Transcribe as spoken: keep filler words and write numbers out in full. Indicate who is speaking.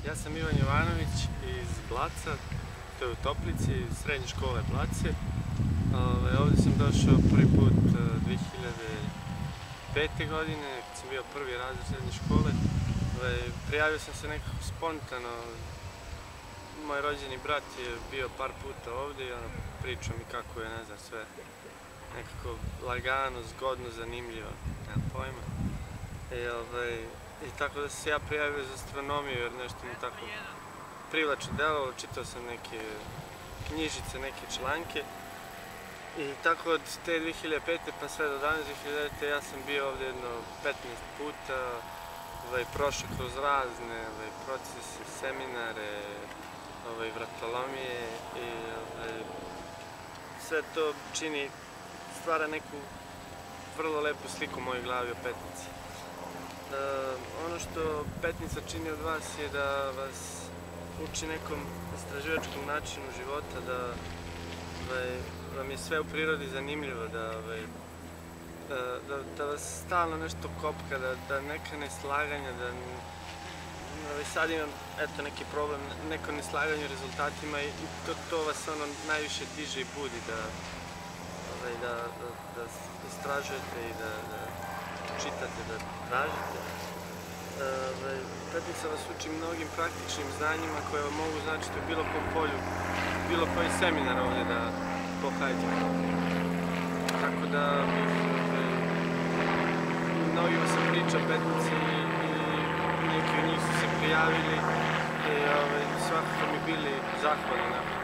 Speaker 1: Ja sam Ivan Jovanović iz Blaca, to je u Toplici, iz srednje škole Blace. Ovdje sam došao prvi put dve hiljade pete. godine, kad sam bio prvi razred srednje škole. Prijavio sam se nekako spontano. Moj rođeni brat je bio par puta ovdje i pričao mi kako je, ne znam, sve nekako lagano, zgodno, zanimljivo, nemam pojma. I tako da sam se ja prijavio za astronomiju jer nešto mi tako privlačno delovalo, čitao sam neke knjižice, neke članke. I tako od te dve hiljade pete pa sve do danas dve hiljade devete. ja sam bio ovdje jedno petnaest puta, prošao kroz razne procese, seminare, vratolomije i sve to čini, stvara neku vrlo lepu sliku u mojoj glavi o Petnici. Ono što Petnica čini od vas je da vas uči nekom istraživačkom načinu života, da vam je sve u prirodi zanimljivo, da vas stalno nešto kopka, da neka neslaganja, da sad imam neki problem, neko neslaganje u rezultatima i to vas najviše diže i budi, da istražujete i da čitate, da tražite. Petnica vas uči mnogim praktičnim znanjima koje vam mogu značiti u bilo kom polju, bilo koji seminar ovdje da pohađate. Tako da mnogima sam priča o Petnici i neki od njih su se prijavili i svakako mi bili zahvalni.